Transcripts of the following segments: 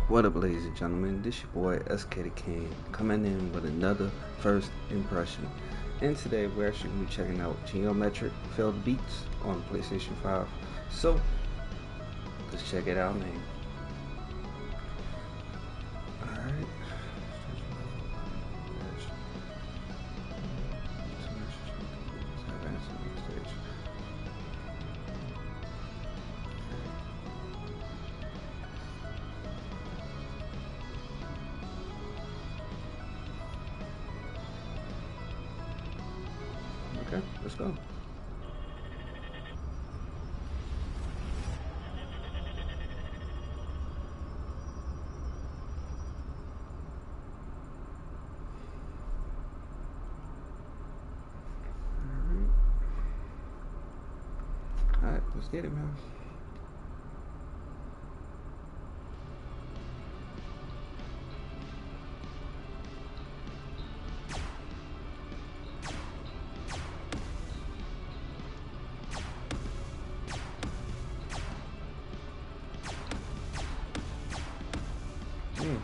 What up, ladies and gentlemen? This your boy SK the King coming in with another first impression. And today we're actually going to be checking out Geometric Failed Beats on PlayStation 5. So let's check it out, man. Alright. Okay, let's go. Alright, let's get it, man. Mm.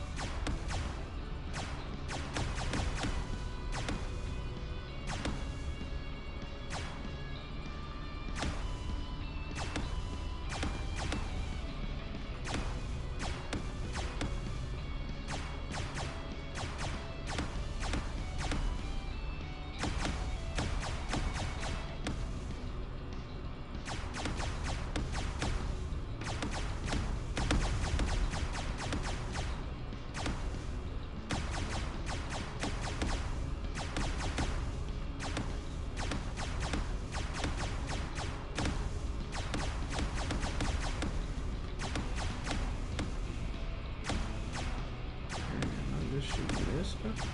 I'm just shooting this stuff.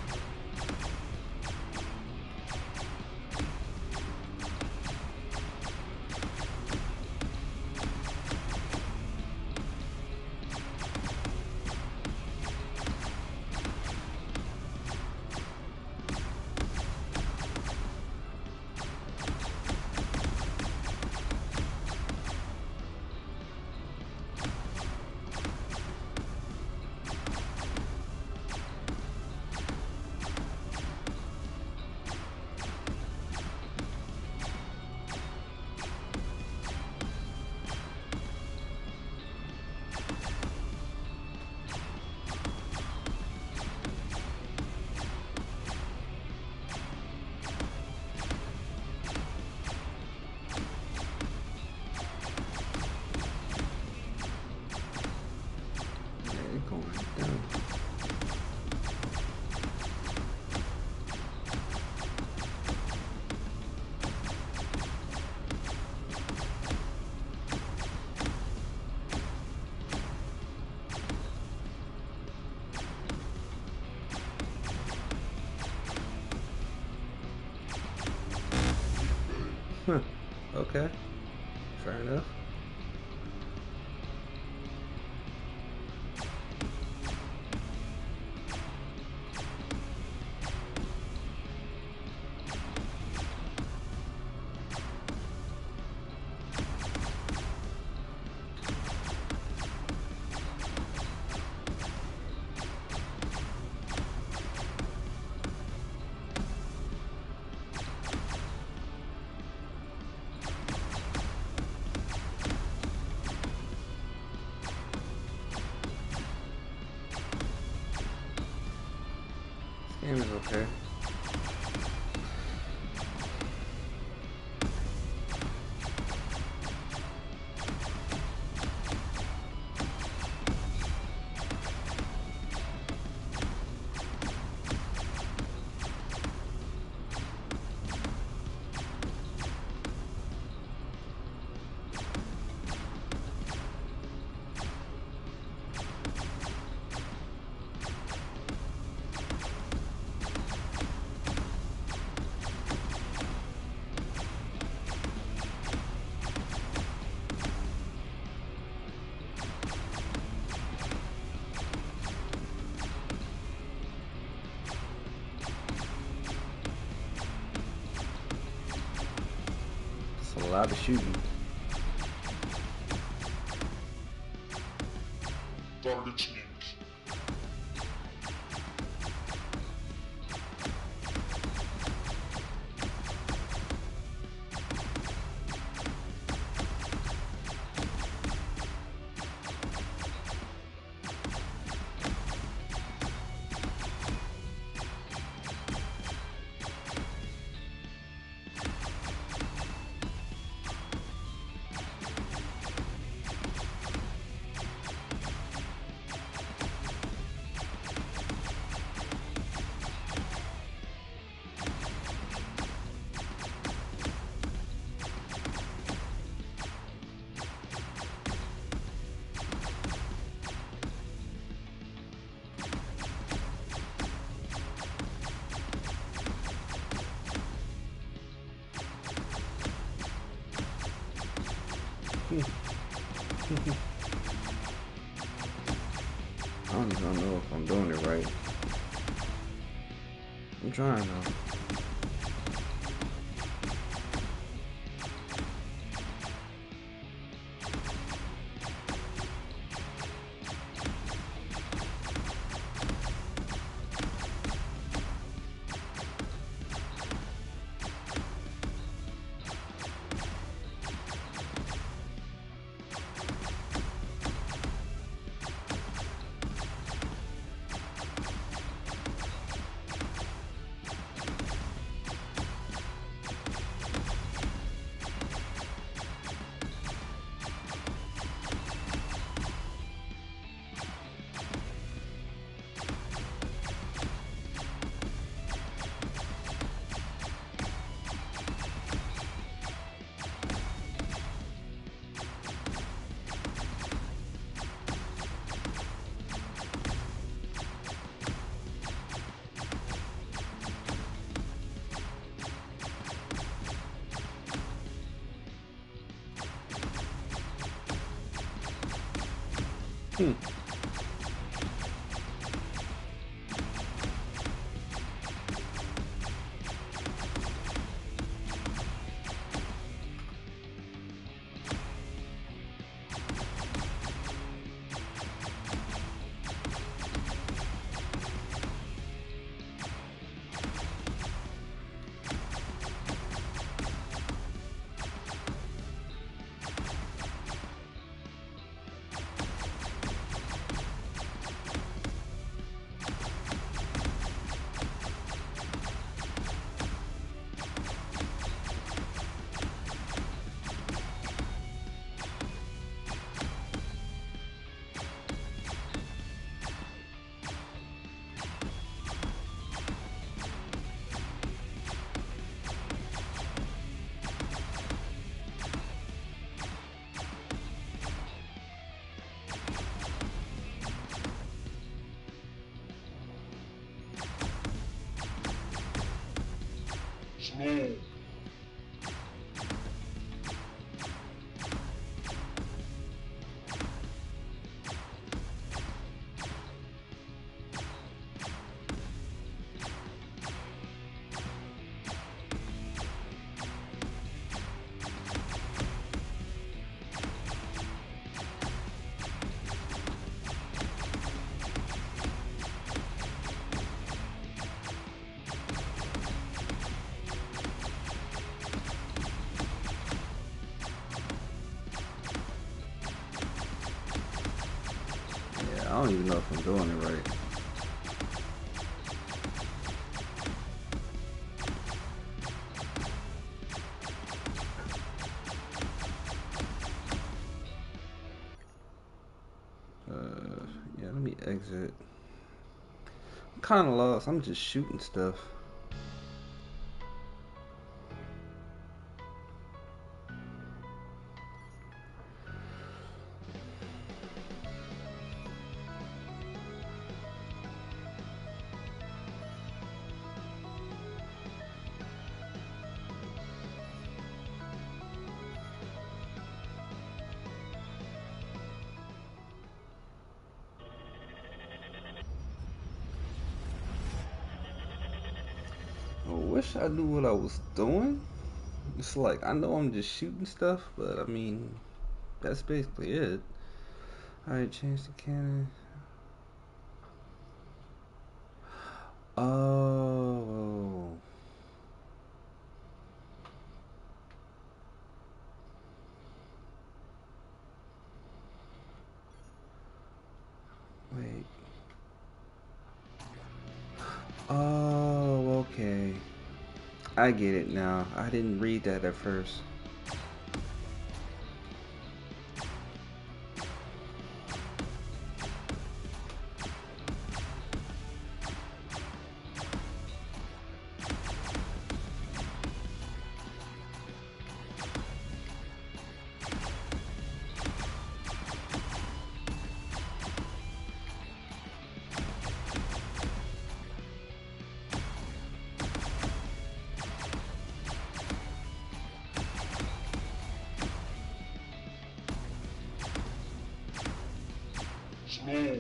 Going down. Huh. Okay. Fair enough. Game is okay. It's a lot of shooting. I don't even know if I'm doing it right. I'm trying though. Hmm. Slow. Yeah, I don't even know if I'm doing it right. Yeah, let me exit. I'm kind of lost. I'm just shooting stuff. I wish I knew what I was doing. It's like I know I'm just shooting stuff, but I mean that's basically it. Alright, change the cannon. Oh. Wait. Oh, okay. I get it now. I didn't read that at first. Slow.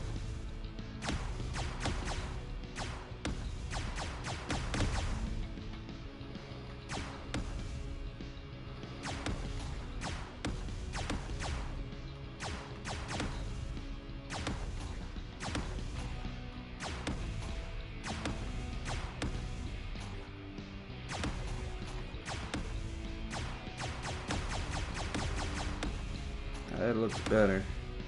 That looks better.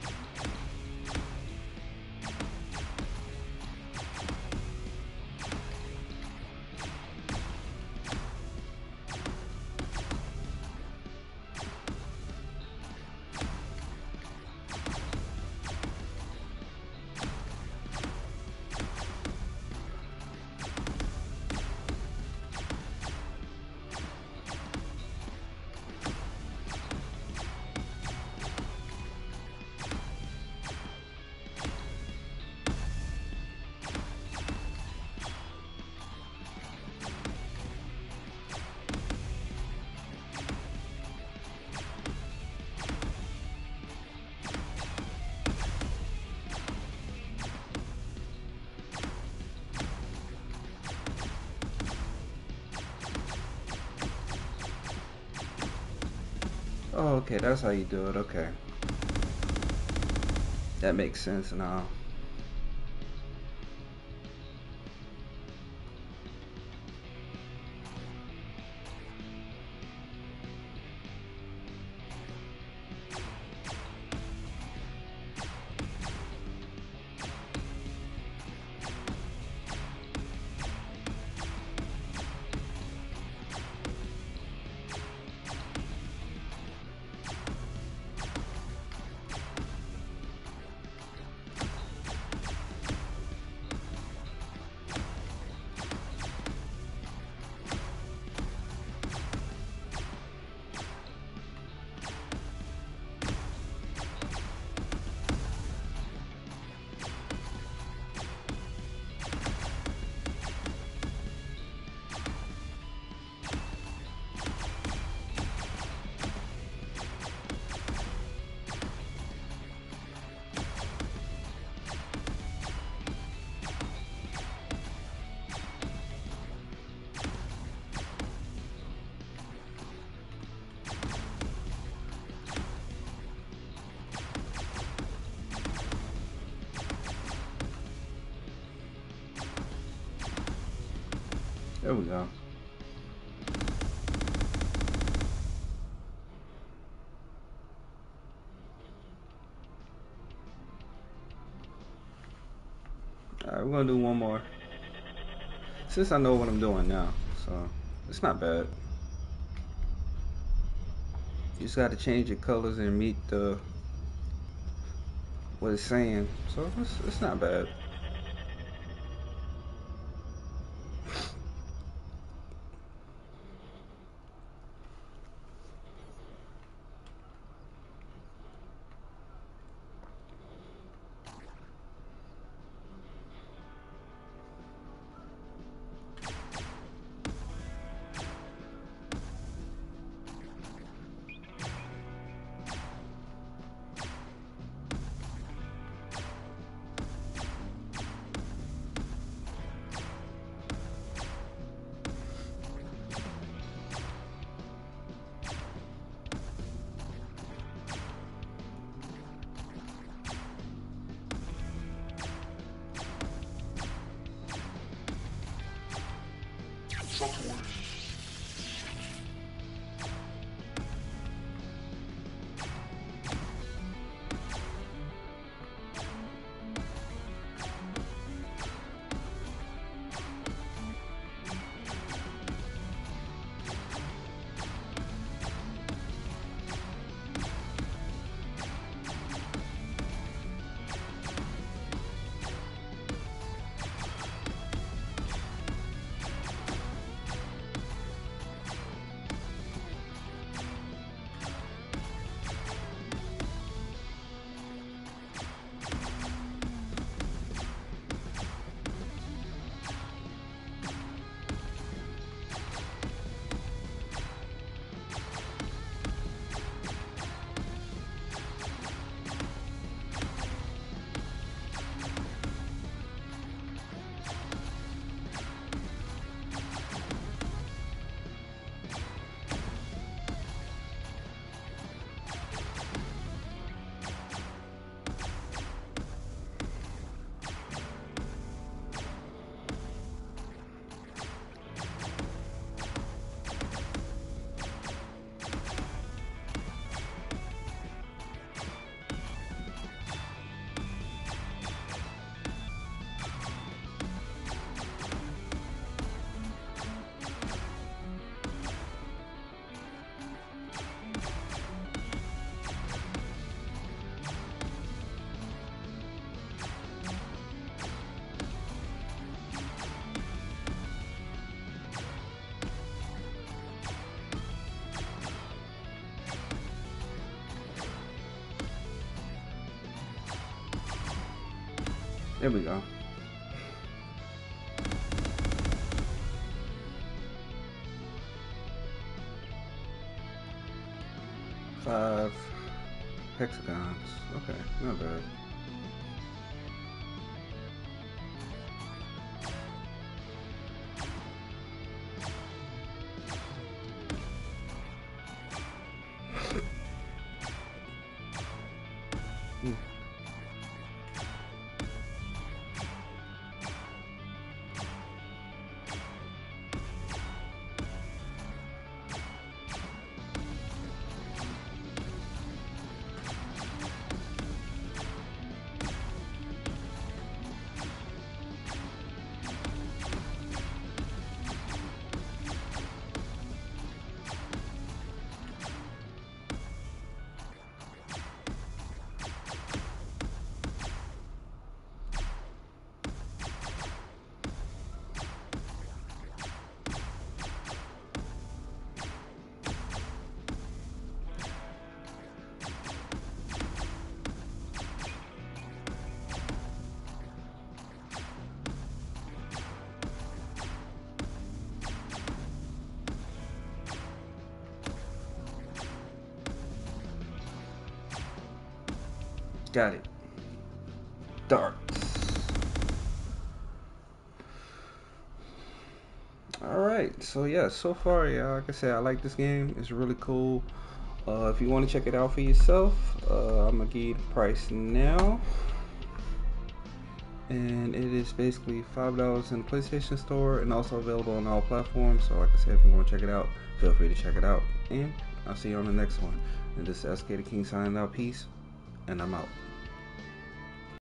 Oh, okay, that's how you do it. Okay. That makes sense now. There we go. Alright, we're gonna do one more. Since I know what I'm doing now, so it's not bad. You just gotta change your colors and meet the what it's saying. So it's not bad. There we go. 5 hexagons. Okay, not bad. Got it. Darts. Alright, so yeah, so far, yeah, like I said, I like this game. It's really cool. If you want to check it out for yourself, I'm gonna give you the price now. And it is basically $5 in the PlayStation Store and also available on all platforms. So like I said, if you want to check it out, feel free to check it out. And I'll see you on the next one. And this is SK the King signing out. Peace, and I'm out.